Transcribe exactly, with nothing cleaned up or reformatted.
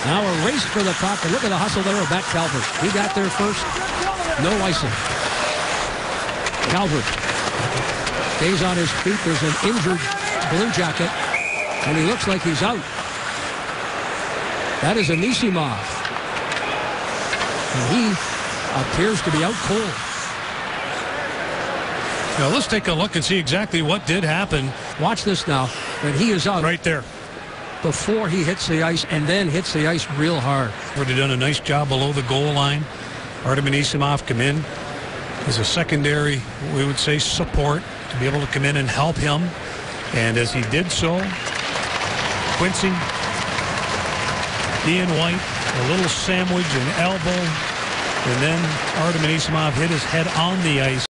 Now a race for the puck, and look at the hustle there of Matt Calvert. He got there first. No icing. Calvert stays on his feet. There's an injured Blue Jacket, and he looks like he's out. That is Anisimov. And he appears to be out cold. Now let's take a look and see exactly what did happen. Watch this now. And he is out. Right there. Before he hits the ice, and then hits the ice real hard. Would have done a nice job below the goal line. Artem Anisimov come in as a secondary, we would say, support to be able to come in and help him. And as he did so, Quincy, Ian White, a little sandwich and elbow, and then Artem Anisimov hit his head on the ice.